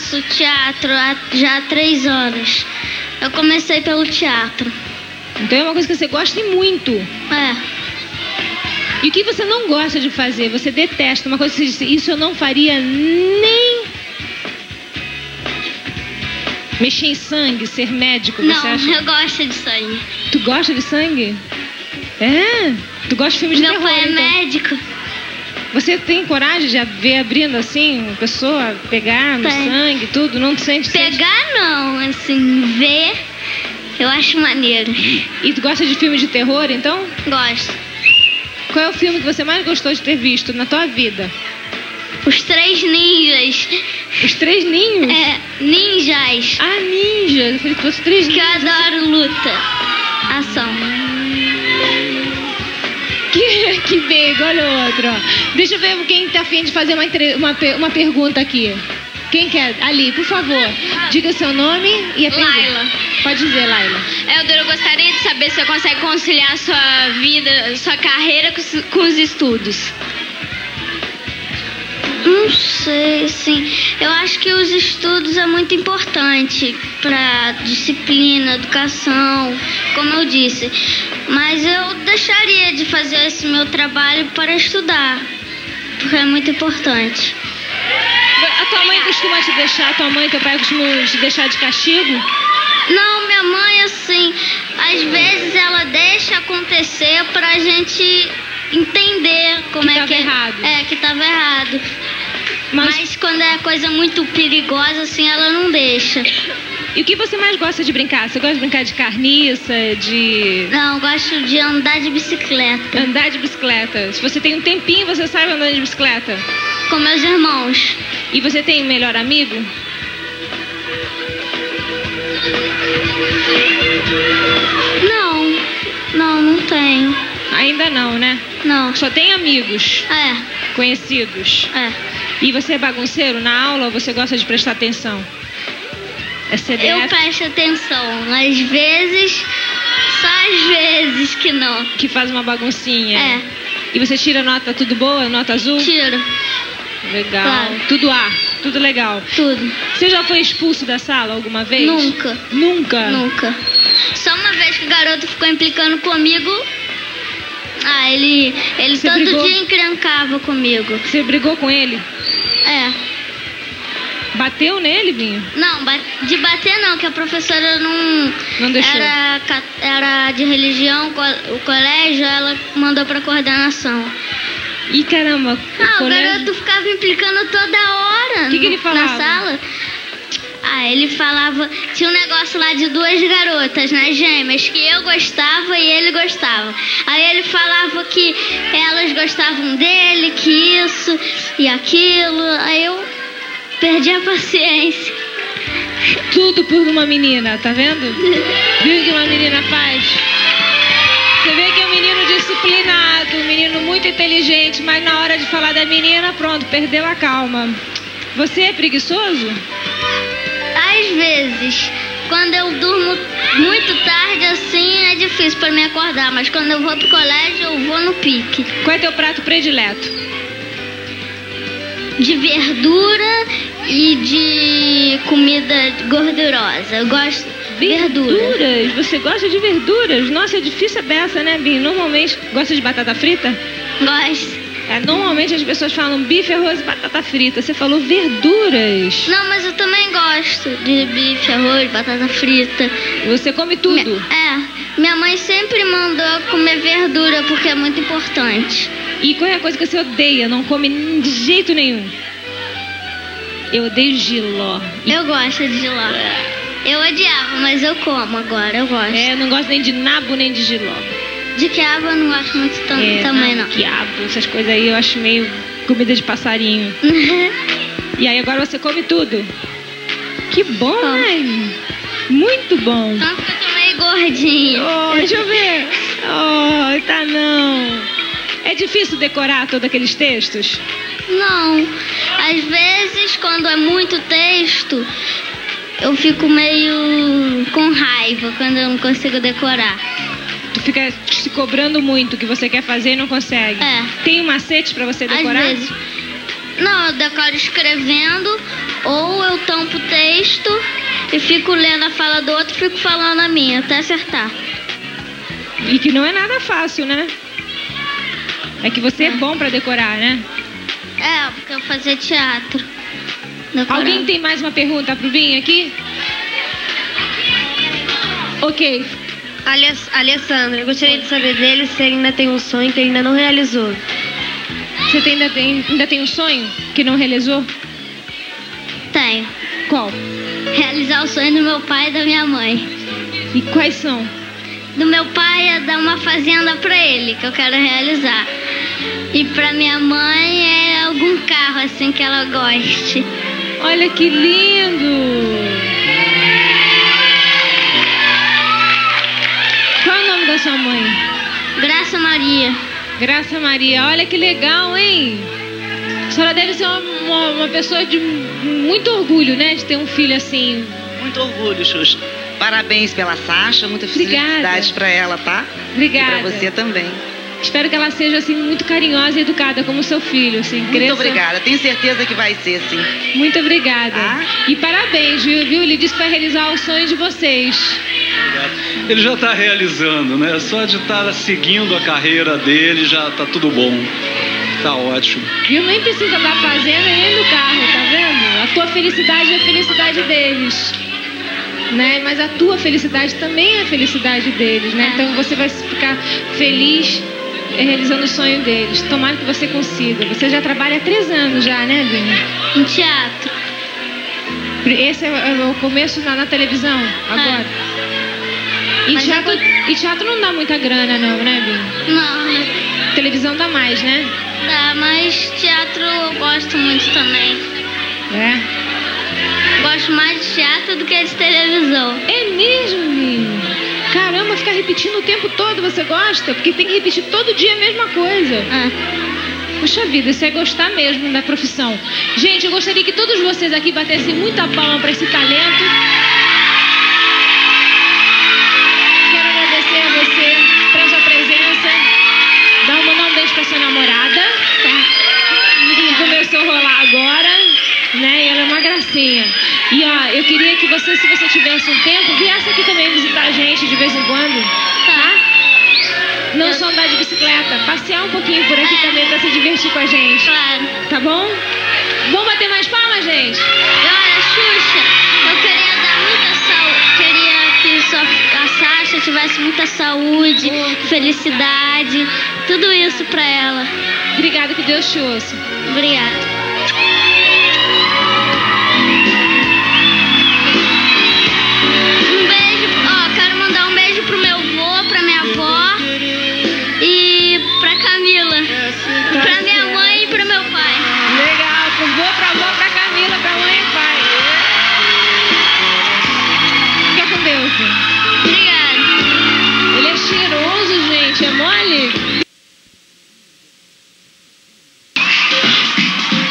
faço teatro já há 3 anos. Eu comecei pelo teatro. Então é uma coisa que você gosta e muito. É. E o que você não gosta de fazer? Você detesta uma coisa que você diz, isso eu não faria nem... Mexer em sangue, ser médico, você Não, acha? eu gosto de sangue. Tu gosta de sangue? É? Tu gosta de filmes de Meu terror, pai é então. médico. Você tem coragem de ver abrindo assim, uma pessoa pegar no Tem. sangue, tudo? Não sente? Pegar não, assim, ver, eu acho maneiro. E tu gosta de filmes de terror, então? Gosto. Qual é o filme que você mais gostou de ter visto na tua vida? Os 3 ninjas. Os 3 ninhos? É, ninjas. Ah, ninjas. Eu falei que fosse 3 Que ninhos. eu adoro luta. Ação. Que beijo, olha o outro, ó. Deixa eu ver quem tá afim de fazer uma pergunta aqui. Quem quer? Ali, por favor. Diga o seu nome e a pergunta. Laila. Pode dizer, Laila. Helder, eu gostaria de saber se você consegue conciliar sua vida, sua carreira com os estudos. Não sei, sim. Eu acho que os estudos é muito importante para disciplina, educação, como eu disse. Mas eu deixaria de fazer esse meu trabalho para estudar, porque é muito importante. A tua mãe costuma te deixar, tua mãe e teu pai costumam te deixar de castigo? Não, minha mãe, assim, às vezes ela deixa acontecer pra gente entender como Que é tava que errado. É, que tava errado. Mas quando é coisa muito perigosa, assim, ela não deixa. E o que você mais gosta de brincar? Você gosta de brincar de carniça, de Não, eu gosto de andar de bicicleta andar de bicicleta? Se você tem um tempinho, você sai andando de bicicleta? com meus irmãos. E você tem um melhor amigo? Não tenho. Ainda não, né? Não. Só tem amigos, É, conhecidos. é. E você é bagunceiro na aula ou você gosta de prestar atenção? É CDF? Eu presto atenção. Às vezes, só às vezes que não. Que faz uma baguncinha. É, E você tira nota tudo boa? Nota azul? tiro Legal. Claro. Tudo A, tudo legal. tudo. Você já foi expulso da sala alguma vez? Nunca. Nunca? Nunca. Só uma vez que o garoto ficou implicando comigo. Ah, ele Você todo brigou? dia encrencava comigo. Você brigou com ele? É. Bateu nele, Vinho? Não, de bater não, que a professora Não deixou. Era de religião, o colégio, ela mandou pra coordenação. Ih, caramba. Ah, o colégio- garoto ficava implicando toda hora. O que ele falava? Na sala. Ah, ele falava... Tinha um negócio lá de 2 garotas, né, gêmeas, que eu gostava e ele gostava. Aí ele falava que elas gostavam dele, que isso e aquilo. Aí eu perdi a paciência. Tudo por uma menina, tá vendo? Viu o que uma menina faz? Você vê que é um menino disciplinado, um menino muito inteligente, mas na hora de falar da menina, pronto, perdeu a calma. Você é preguiçoso? Às vezes, quando eu durmo muito tarde, assim, é difícil pra me acordar. Mas quando eu vou pro colégio, eu vou no pique. Qual é teu prato predileto? De verdura e de comida gordurosa. Eu gosto de verdura. Verduras? Você gosta de verduras? Nossa, é difícil dessa, né, Bim? Normalmente, gosta de batata frita? Gosto. Normalmente as pessoas falam bife, arroz e batata frita. Você falou verduras. Não, mas eu também gosto de bife, arroz, batata frita. Você come tudo? Minha mãe sempre mandou comer verdura porque é muito importante. E qual é a coisa que você odeia? Não come de jeito nenhum? Eu odeio jiló. Eu gosto de jiló. Eu odiava, mas eu como agora, eu gosto. Eu não gosto nem de nabo nem de jiló. De quiabo eu não gosto muito também, não. Quiabo, essas coisas aí eu acho meio comida de passarinho. E aí agora você come tudo? Que bom, né? Muito bom. Tanto que eu tô meio gordinha. Oh, deixa eu ver. Oh, tá não. É difícil decorar todos aqueles textos? Não. Às vezes, quando é muito texto, eu fico meio com raiva quando eu não consigo decorar. Tu fica se cobrando muito o que você quer fazer e não consegue. É. Tem um macete pra você decorar? Às vezes. Não, eu decoro escrevendo Ou eu tampo o texto e fico lendo a fala do outro e fico falando a minha, até acertar. E que não é nada fácil, né? É que você é bom pra decorar, né? É, porque eu fazia teatro. Decorava. Alguém tem mais uma pergunta pro Binho aqui? Ok. Alessandra, eu gostaria de saber dele se ele ainda tem um sonho que ele ainda não realizou. Você ainda tem um sonho que não realizou? Tenho. Qual? Realizar o sonho do meu pai e da minha mãe. E quais são? Do meu pai é dar uma fazenda pra ele, que eu quero realizar. E pra minha mãe é algum carro assim que ela goste. Olha que lindo! Qual é o nome da sua mãe? Graça Maria. Graça Maria. Olha que legal, hein? A senhora deve ser uma pessoa de muito orgulho, né? De ter um filho assim. Muito orgulho, Xuxa. Parabéns pela Sasha, muita Obrigada. felicidade pra ela, tá? Obrigada. E pra você também. Espero que ela seja assim muito carinhosa e educada como seu filho, assim. Muito cresça. obrigada. Tenho certeza que vai ser, sim. Muito obrigada. Ah. E parabéns, viu? Ele disse que vai realizar o sonho de vocês. Ele já está realizando, né? Só de estar seguindo a carreira dele já tá tudo bom. Tá ótimo. Viu? Nem precisa da fazenda nem do carro, tá vendo? A tua felicidade é a felicidade deles. Né? Mas a tua felicidade também é a felicidade deles, né? Então você vai ficar feliz realizando o sonho deles. Tomara que você consiga. Você já trabalha há 3 anos já, né, Binho? Em teatro. Esse é o começo na televisão, agora. E Mas teatro não dá muita grana, não, né, Binho? Não, Televisão dá mais, né? dá, mas teatro eu gosto muito também. É. Gosto mais de teatro do que de televisão. É mesmo, Binho? Caramba, ficar repetindo o tempo todo, você gosta? Porque tem que repetir todo dia a mesma coisa. Puxa vida, isso é gostar mesmo da profissão. Gente, eu gostaria que todos vocês aqui batessem muita palma para esse talento. Quero agradecer a você pela sua presença. Mandar um beijo pra sua namorada, tá? Começou a rolar agora, né? E ela é uma gracinha. E ó, eu queria que você, se você tivesse um tempo, viesse aqui também visitar a gente de vez em quando, tá? Não só andar de bicicleta, passear um pouquinho por aqui também pra se divertir com a gente. Claro. Tá bom? Vamos bater mais palmas, gente? E olha, Xuxa, eu queria dar muita saúde. Queria que a Sasha tivesse muita saúde, felicidade, tudo isso pra ela. Obrigada, que Deus te ouça. Obrigada. Um beijo, quero mandar um beijo pro meu avô, pra minha avó e pra Camila, pra minha mãe e pro meu pai. Legal, pro vô, pra avó, pra Camila, pra mãe e pai. Fica com Deus, filho. Obrigada. Ele é cheiroso, gente, é mole?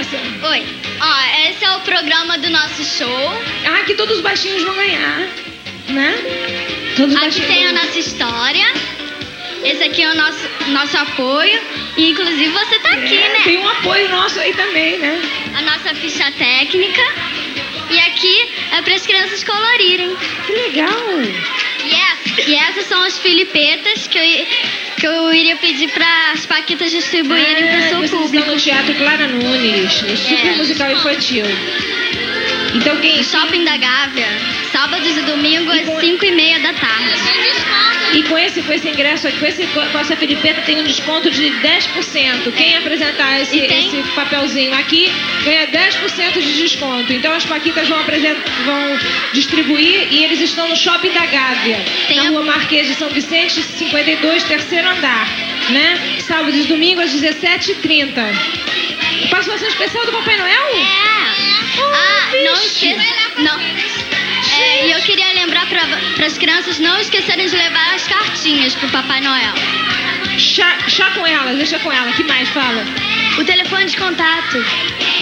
Vanessa? Oi. Ó, esse é o programa do nosso show. Ah, que todos os baixinhos vão ganhar, né? Todos os Aqui baixinhos tem a vão... nossa história. Esse aqui é o nosso apoio. E inclusive você tá aqui, né? Tem um apoio nosso aí também, né? A nossa ficha técnica. E aqui é para as crianças colorirem. Que legal! E essas são as filipetas que eu iria pedir para as paquitas distribuírem para o seu vocês público. estão no Teatro Clara Nunes, no Super Musical Infantil. Então quem... Shopping da Gávea, sábados e domingos às 5h30 da tarde. E com esse ingresso aqui, com essa filipeta, tem um desconto de 10%. Quem apresentar esse papelzinho aqui ganha 10% de desconto. Então as paquitas vão distribuir e eles estão no Shopping da Gávea, na Rua Marquês de São Vicente, 52, terceiro andar, né? Sábado e domingo às 17h30. Participação especial do Papai Noel? Não esqueça. E eu queria lembrar para as crianças não esquecerem de levar as cartinhas pro Papai Noel. Chá com elas, deixa com ela. Que mais fala? O telefone de contato.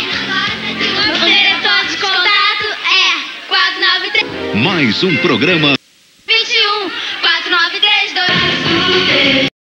O telefone de contato é 493. Mais um programa